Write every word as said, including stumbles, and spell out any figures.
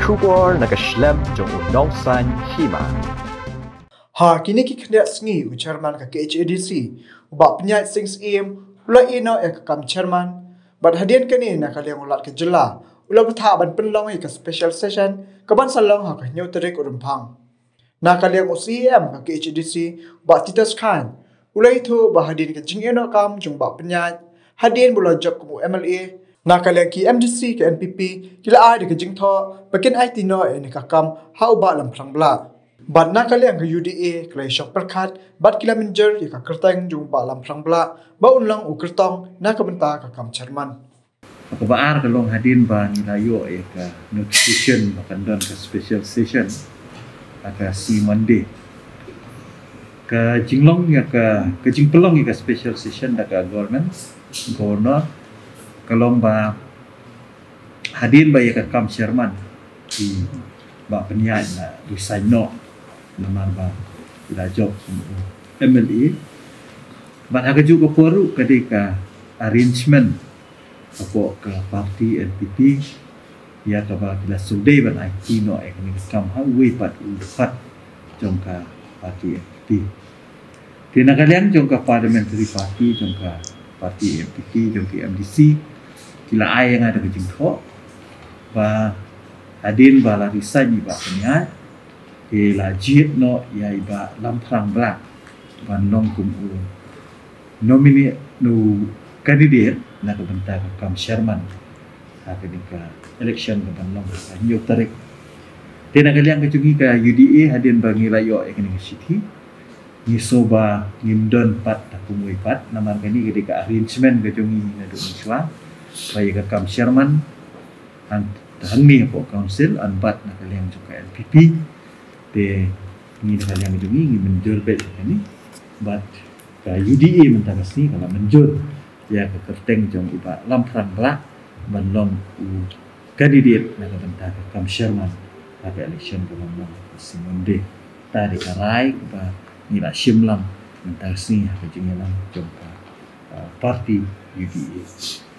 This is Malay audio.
Kubor nakaslem jong unongsan hima. Ha kini ki kena sengi u chairman ka K H A D C ubak penyat sings im ula ino e kam chairman bad hadian kani na kaliang ulat ke jela ula betha ban penlong e ka special session kaban salong ha ka nyau terik urumpang na kaliang u C M ka K H A D C ubak titas khan ula itu ba hadian ke jing ino kam jong ba penyat hadian bula job ku M L A na kaliang ki M D C ke N P P kila ai de ke jing tho bakin I T no e ni ka kam ha uba lam phlang bla bad na kaliang ke U D A klai shok perkhat bad kila menjer ya ka kertang jung ba lam phlang bla ba unlang u kertong na ka benta ka kam chairman Ako baar kalong hadin ba nilayo e ka notification makandon ka special session aka si Monday ka jinglong ya ka ka jingpelong ya ka special session da ka government governor kalong ba hadin ba ya ka kam chairman di ba penyat na resign no namar ba ila job M L A ba aga juga poru kadika arrangement apa ke parti N P P ya ka ba bila sunday ban I T no ek ni kam ha we pat upat jong ka parti N P P tina kalian jong ka parliamentary party jong ka parti N P P jong ki M D C kila ai yang ada ke jing tho ba adin ba la resign ba penyat ke la jit no ya iba lamprang bra ban long kum u nominate no candidate na ka benta ka kam chairman ha ka ka election ka ban long ka nyok tarik tina kalian ke jungi ka U D A hadin ba ngilayo e kini city ni soba ngimdon pat ta kumui pat namar kani ke ka arrangement ka jungi na do miswa baya ka kam chairman an hangni po council anbat na kalian juga N P P de ni na kalian jungi ngi menjur bet ni but ka U D A mentakas ni kalau menjur ya ke kerteng jong iba lamprang bla banlong u candidate na ka benta ka kam chairman ka election ka banlong si Monday tadi karai ba ni la shimlam mentakas ni ka jingelang jong ka parti U D A